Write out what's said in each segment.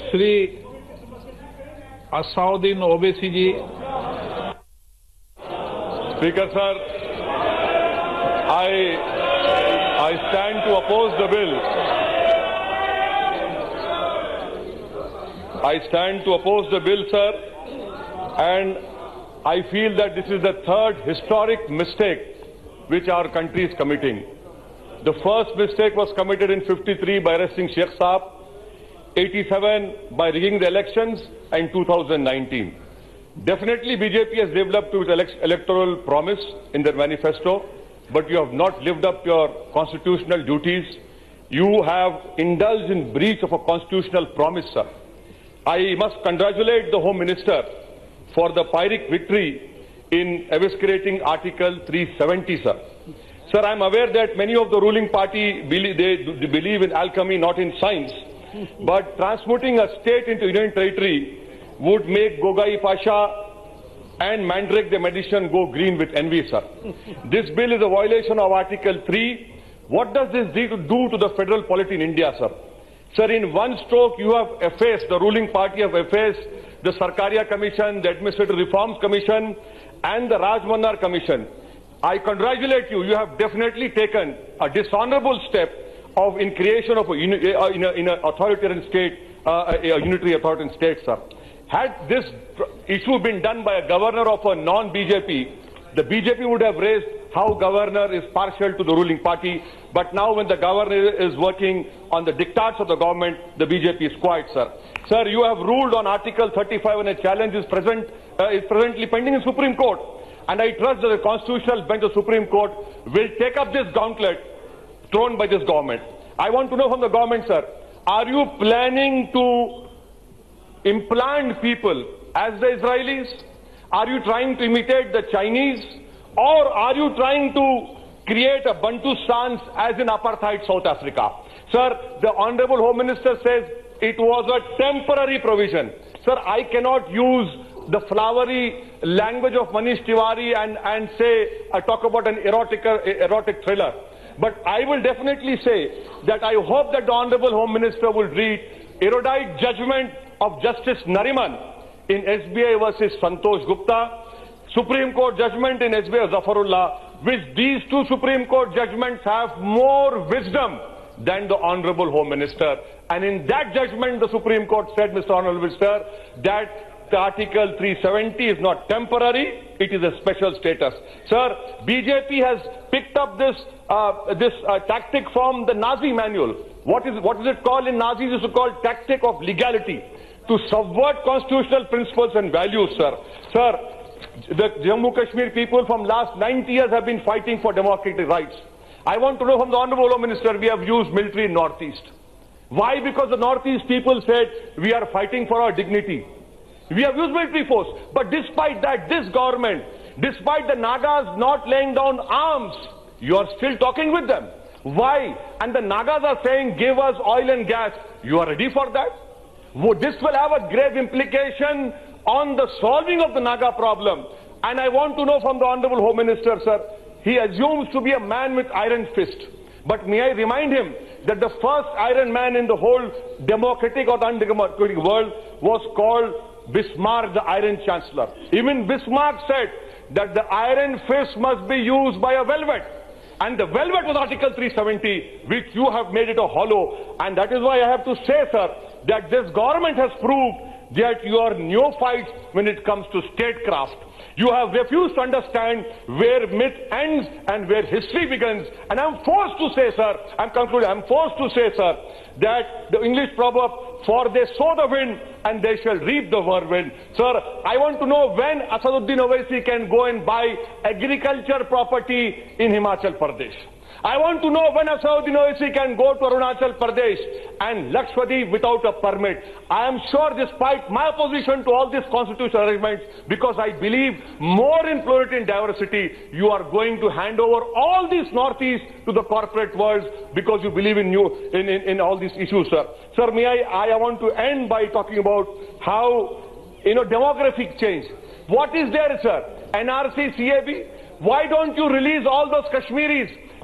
Shri Asauddin Owaisi ji. Speaker sir, I stand to oppose the bill. I stand to oppose the bill, sir, and I feel that this is the third historic mistake which our country is committing. The first mistake was committed in 53 by arresting Sheikh Saab, 87 by rigging the elections, and 2019. Definitely BJP has lived up to its electoral promise in their manifesto, but you have not lived up your constitutional duties. You have indulged in breach of a constitutional promise, sir. I must congratulate the Home Minister for the Pyrrhic victory in eviscerating Article 370, sir. Sir, I am aware that many of the ruling party believe in alchemy, not in science. But transmuting a state into Union territory would make Gogai Pasha and Mandrake the magician go green with envy, sir. This bill is a violation of Article 3. What does this do to the federal polity in India, sir? Sir, in one stroke, you have effaced, the ruling party have effaced the Sarkaria Commission, the Administrative Reforms Commission, and the Raj Mannar Commission. I congratulate you. You have definitely taken a dishonorable step in creation of in a authoritarian state, a unitary authoritarian state, sir. Had this issue been done by a governor of a non-BJP, the BJP would have raised how governor is partial to the ruling party. But now when the governor is working on the diktats of the government, the BJP is quiet, sir. Sir, you have ruled on Article 35 and a challenge is presently pending in Supreme Court. And I trust that the Constitutional Bench of the Supreme Court will take up this gauntlet thrown by this government. I want to know from the government, sir, are you planning to implant people as the Israelis? Are you trying to imitate the Chinese? Or are you trying to create a Bantu stance as in apartheid South Africa? Sir, the Honorable Home Minister says it was a temporary provision. Sir, I cannot use the flowery language of Manish Tiwari and say, talk about an erotic thriller. But I will definitely say that I hope that the Honorable Home Minister will read erudite judgment of Justice Nariman in SBI versus Santosh Gupta, Supreme Court judgment in SBI Zafarullah, which these two Supreme Court judgments have more wisdom than the Honorable Home Minister. And in that judgment, the Supreme Court said, Mr. Honorable Minister, that the Article 370 is not temporary, it is a special status. Sir, BJP has picked up this tactic from the Nazi manual. What is it called in Nazis? It's called tactic of legality, to subvert constitutional principles and values, sir. Sir, the Jammu Kashmir people from last 90 years have been fighting for democratic rights. I want to know from the Honorable Home Minister, we have used military in Northeast. Why? Because the Northeast people said, we are fighting for our dignity. We have used military force. But despite that, this government, despite the Nagas not laying down arms, you are still talking with them. Why? And the Nagas are saying, give us oil and gas. You are ready for that? This will have a grave implication on the solving of the Naga problem. And I want to know from the Honorable Home Minister, sir, he assumes to be a man with iron fist. But may I remind him that the first iron man in the whole democratic or undemocratic world was called Bismarck, the Iron Chancellor. Even Bismarck said that the iron fist must be used by a velvet. And the velvet was Article 370, which you have made it a hollow. And that is why I have to say, sir, that this government has proved that you are neophytes when it comes to statecraft. You have refused to understand where myth ends and where history begins. And I'm forced to say, sir, I'm concluding, I'm forced to say, sir, that the English proverb, for they sow the wind and they shall reap the whirlwind. Sir, I want to know when Asauddin Owaisi can go and buy agriculture property in Himachal Pradesh. I want to know when Asauddin Owaisi can go to Arunachal Pradesh and Lakshadweep without a permit. I am sure, despite my opposition to all these constitutional arrangements, because I believe more in plurality and diversity, you are going to hand over all these Northeast to the corporate world because you believe in all these issues, sir. Sir, I want to end by talking about how, demographic change. What is there, sir? NRC, CAB? Why don't you release all those Kashmiris?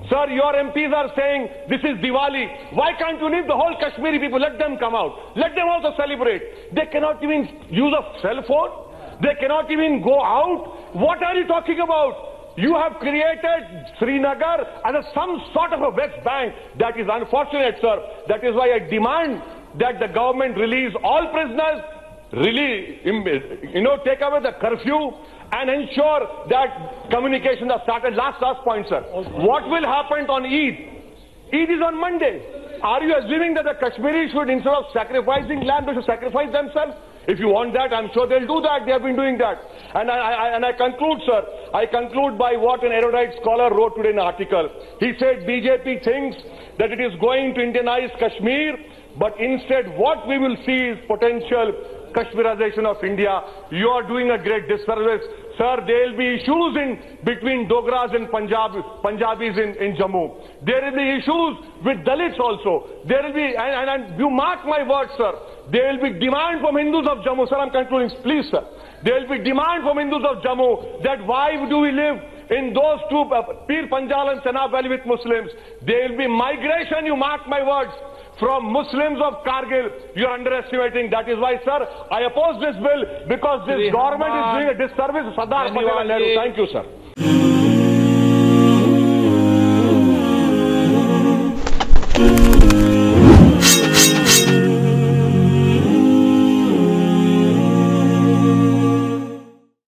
Sir, your MPs are saying this is Diwali. Why can't you leave the whole Kashmiri people? Let them come out. Let them also celebrate. They cannot even use a cell phone. They cannot even go out. What are you talking about? You have created Srinagar as some sort of a West Bank. That is unfortunate, sir. That is why I demand that the government release all prisoners, take away the curfew, and ensure that communications are started. Last point, sir. What will happen on Eid? Eid is on Monday. Are you assuming that the Kashmiris should, instead of sacrificing lamb, they should sacrifice themselves? If you want that, I'm sure they'll do that. They have been doing that. And I conclude, sir. I conclude by what an erudite scholar wrote today in an article. He said BJP thinks that it is going to Indianize Kashmir, but instead what we will see is potential Kashmirization of India. You are doing a great disservice. Sir, there will be issues between Dogras and Punjabis in Jammu. There will be issues with Dalits also. There will be, and you mark my words, sir, there will be demand from Hindus of Jammu. Sir, I'm concluding, please, sir. There will be demand from Hindus of Jammu that why do we live in those two, Pir Panjal and Chenab Valley with Muslims? There will be migration, you mark my words, from Muslims of Kargil. You are underestimating. That is why, sir, I oppose this bill because this government is doing a disservice to Sardar Patel and Nehru. Thank you, sir.